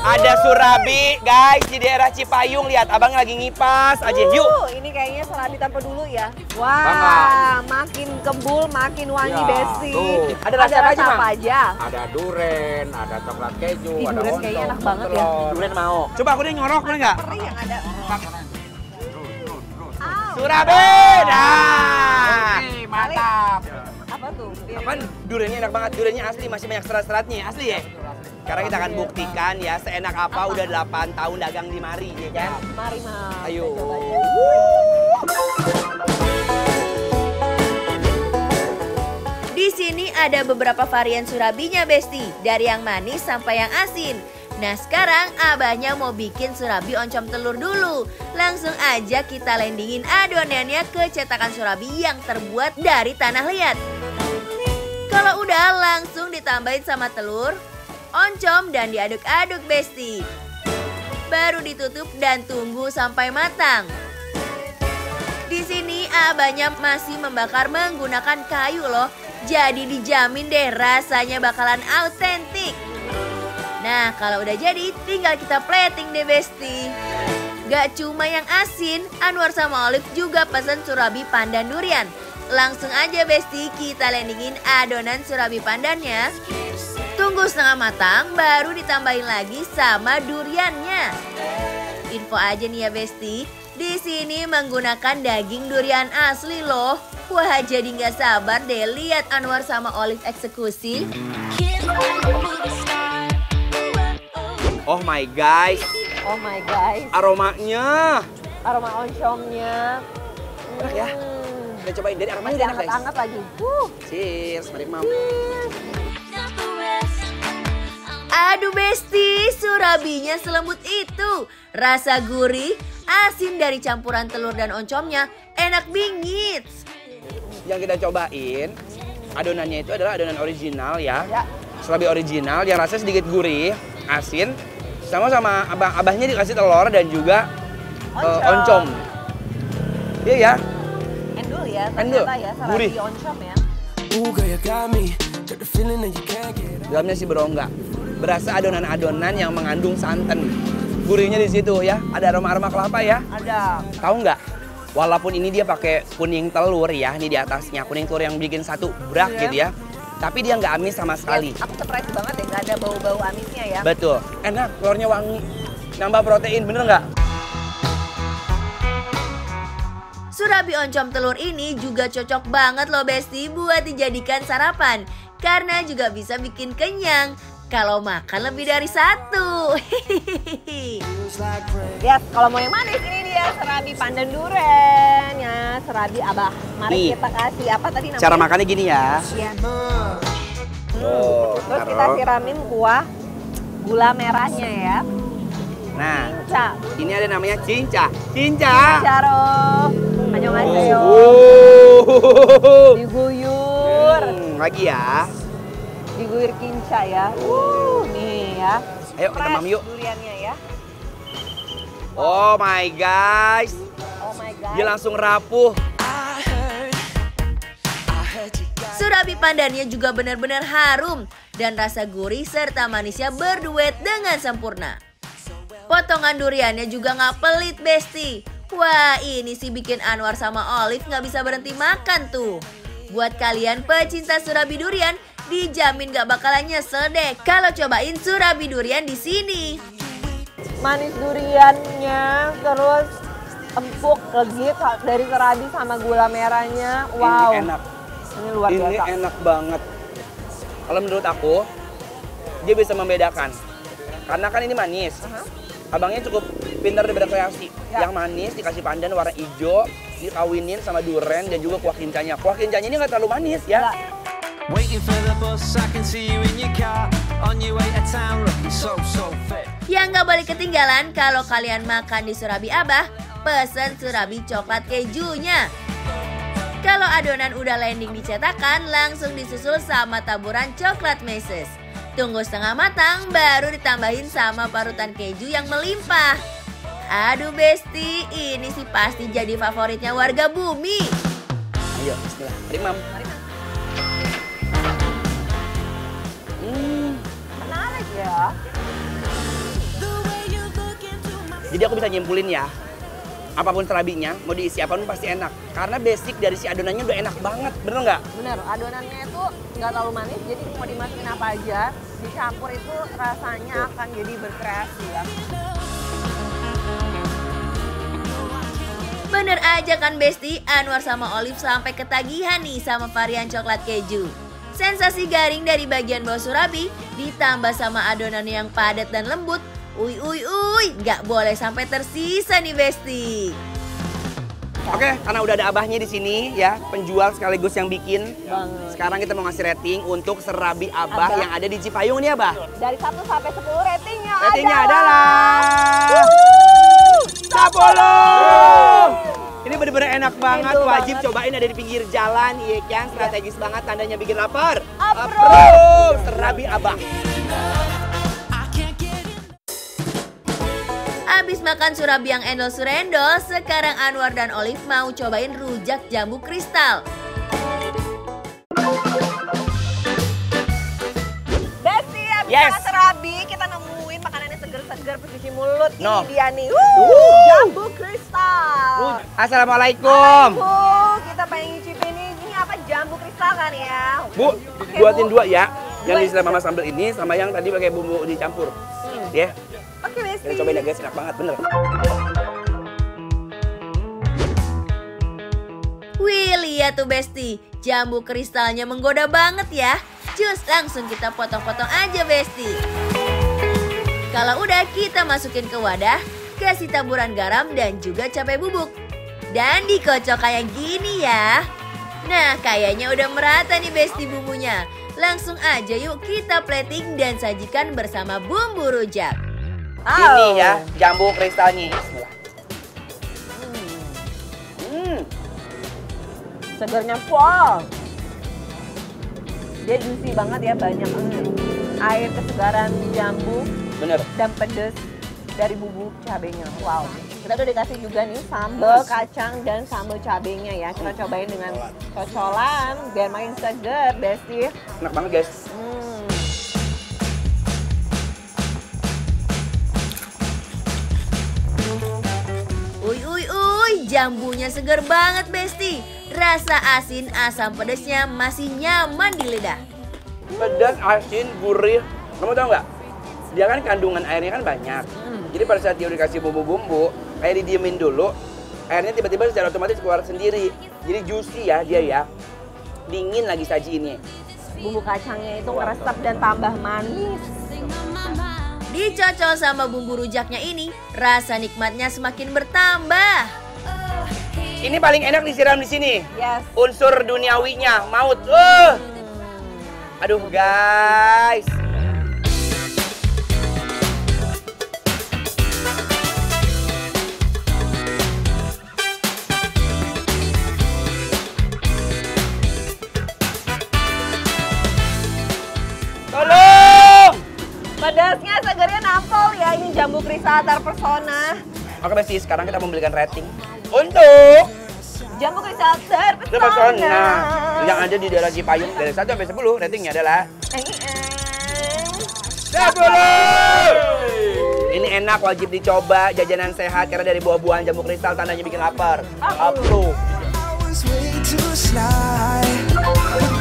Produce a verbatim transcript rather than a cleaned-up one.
Ada surabi, guys, di daerah Cipayung. Lihat, abang lagi ngipas aja. Yuk. Uh, ini kayaknya surabi tanpa dulu ya. Wah, Bangga. makin kembul, makin wangi Ya, Besti. tuh. Ada rasa apa aja, Bang? apa aja? Ada duren, ada coklat keju, Ih, ada duren ontong, kayaknya enak banget ya. telur. Duren mau. Coba aku deh nyorok, boleh nggak? Perih yang ada. Surabi, dah. Oke, mantap. Apa tuh? Apaan? Durennya enak banget. Durennya asli, masih banyak serat-seratnya. Asli ya? Sekarang kita akan buktikan ya seenak apa udah delapan tahun dagang di mari, ya kan? Mari, Mas. Ayo. Kita coba ya. Di sini ada beberapa varian surabinya, Besti. Dari yang manis sampai yang asin. Nah, sekarang abahnya mau bikin surabi oncom telur dulu. Langsung aja kita landingin adonannya ke cetakan surabi yang terbuat dari tanah liat. Kalau udah, langsung ditambahin sama telur, oncom, dan diaduk-aduk, Besti. Baru ditutup dan tunggu sampai matang. Di sini abahnya masih membakar menggunakan kayu loh. Jadi dijamin deh rasanya bakalan autentik. Nah, kalau udah jadi, tinggal kita plating deh, Besti. Gak cuma yang asin, Anwar sama Olive juga pesen surabi pandan durian. Langsung aja, Besti, kita landingin adonan surabi pandannya. Tunggu setengah matang, baru ditambahin lagi sama duriannya. Info aja nih ya, Besti, di sini menggunakan daging durian asli loh. Wah, jadi nggak sabar deh lihat Anwar sama Olive eksekusi. Oh my guys, Oh my guys, aromanya. aroma oncomnya. Enak ya? Hmm. Kita cobain dari aromanya Masih udah enak, guys. hangat-hangat lagi. Uh. Cheers, mari mam. Aduh, Besti, surabinya selembut itu. Rasa gurih, asin dari campuran telur dan oncomnya, enak bingit. Yang kita cobain, adonannya itu adalah adonan original ya. Ya. Surabi original yang rasanya sedikit gurih, asin. Sama-sama abah abahnya dikasih telur dan juga Oncom. uh, oncom. Iya ya. Endul ya, Endul. ternyata ya, surabi Gurih. oncom ya. Dalamnya sih berongga. Berasa adonan-adonan yang mengandung santan. Gurihnya di situ ya. Ada aroma-aroma kelapa ya. Ada. Tahu nggak? Walaupun ini dia pakai kuning telur ya, ini di atasnya kuning telur yang bikin satu brak Iya. gitu ya. Tapi dia nggak amis sama sekali. Ya, aku surprise banget ya, nggak ada bau-bau amisnya ya. Betul. Enak, telurnya wangi. Nambah protein, bener nggak? Surabi oncom telur ini juga cocok banget loh, Besti, buat dijadikan sarapan. Karena juga bisa bikin kenyang kalau makan lebih dari satu. Ya, kalau mau yang manis ini dia serabi pandan duren ya, serabi abah. Mari Nih. kita kasih apa tadi namanya? Cara makannya gini ya. Iya. Oh, Terus kita taruh. siramin kuah gula merahnya ya. Nah, Cinca. ini ada namanya cinca. Cinca. Caro. Annyeonghaseyo. Oh. Diguyur. Hmm, lagi ya. Diguyur kinca ya. Uh, nih ya. Ayo kita Fresh mam yuk. duriannya ya. Oh my guys. Oh my god. Dia langsung rapuh. Surabi pandannya juga benar-benar harum dan rasa gurih serta manisnya berduet dengan sempurna. Potongan duriannya juga nggak pelit, Besti. Wah, ini sih bikin Anwar sama Olive nggak bisa berhenti makan tuh. Buat kalian pecinta surabi durian, dijamin nggak bakalan nyesel deh kalau cobain surabi durian di sini. Manis duriannya, terus empuk, legit dari serabi sama gula merahnya. Wow. Ini enak. Ini luar Ini biasa. enak banget. Kalau menurut aku, dia bisa membedakan. Karena kan ini manis. Aha. Abangnya cukup pintar di berkreasi. Ya. Yang manis dikasih pandan warna hijau, dikawinin sama duren dan juga kuah kincanya. Kuah kincanya ini nggak terlalu manis ya. Enggak. Waiting for the bus, I can see you in your car on your way to town, looking so so fit. Yang nggak boleh ketinggalan kalau kalian makan di Surabi Abah, pesen surabi coklat kejunya. Kalau adonan udah landing di cetakan, langsung disusul sama taburan coklat meses. Tunggu setengah matang, baru ditambahin sama parutan keju yang melimpah. Aduh Besti, ini sih pasti jadi favoritnya warga bumi. Ayo, bismillah. Mari, Mam. Mari, Mam. Hmm, Menarik ya. Jadi aku bisa nyimpulin ya, apapun serabinya, mau diisi apapun pasti enak. Karena basic dari si adonannya udah enak banget, bener nggak? Bener, adonannya itu nggak terlalu manis, jadi mau dimasukin apa aja, dicampur itu rasanya Tuh. akan jadi berkreasi ya. Bener aja kan Besti, Anwar sama Olive sampai ketagihan nih sama varian coklat keju. Sensasi garing dari bagian bawah surabi ditambah sama adonan yang padat dan lembut. Uy uy uy, nggak boleh sampai tersisa nih Besti. Oke, karena udah ada abahnya di sini ya, penjual sekaligus yang bikin. Banget. Sekarang kita mau ngasih rating untuk serabi abah, Abah. yang ada di Cipayung nih abah. Dari satu sampai sepuluh ratingnya, Ratingnya adalah adalah sepuluh. Ini bener-bener enak banget, Enak wajib banget. cobain, ada di pinggir jalan, iya kan, strategis banget, tandanya bikin lapar. Approve. Approve. Serabi abah. Abis makan surabi yang endol surendol, sekarang Anwar dan Olive mau cobain rujak jambu kristal. Besti, abis Yes. makan serabi, kita nemuin makanannya seger-seger, pencuci mulut. No. Ini dia nih, Wuh. Wuh, jambu kristal. Assalamualaikum. Bu, kita pengen ngicipin ini, ini apa jambu kristal kan ya? Bu, Oke, buatin Bu. dua ya. Yang Dua. di sebelah mama sambal ini sama yang tadi pakai bumbu dicampur. Hmm. Ya, Oke, Besti. kita cobain ya guys, enak banget bener. Wih, lihat tuh Besti, jambu kristalnya menggoda banget ya. Cus, langsung kita potong-potong aja Besti. Kalau udah, kita masukin ke wadah, kasih taburan garam dan juga cabai bubuk. Dan dikocok kayak gini ya. Nah, kayaknya udah merata nih Besti bumbunya. Langsung aja yuk kita plating dan sajikan bersama bumbu rujak. Ini ya, jambu kristalnya. Bismillah. Hmm. Segernya full. Dia juicy banget ya, banyak air kesegaran jambu Bener. dan pedes dari bubuk cabenya. Wow. Kita udah dikasih juga nih sambal kacang dan sambal cabenya ya. Kita cobain dengan cocolan biar makin seger, Besti. Enak banget guys. Hmm. Uy uy uy, jambunya seger banget Besti. Rasa asin, asam pedesnya masih nyaman di lidah. Pedas, asin, gurih. Kamu tahu nggak? Dia kan kandungan airnya kan banyak. Jadi pada saat dia udah dikasih bumbu-bumbu, kayak didiemin dulu, airnya tiba-tiba secara otomatis keluar sendiri. Jadi juicy ya dia ya. Dingin lagi sajiinnya. Bumbu kacangnya itu ngeresep dan tambah manis. Dicocol sama bumbu rujaknya ini, rasa nikmatnya semakin bertambah. Ini paling enak disiram di sini. Yes. Unsur duniawinya, maut. Uh. Aduh guys. Tolong. Pedasnya, segernya nampol ya. Ini jambu kristal terpesona. Oke Besti, sekarang kita memberikan rating untuk Jambu kristal terpesona. terpesona yang ada di daerah Cipayung dari satu sampai sepuluh, ratingnya adalah Eh, eh. sepuluh. Ini enak, wajib dicoba, jajanan sehat karena dari buah-buahan jambu kristal, tandanya bikin lapar. Approve. I was way too sly.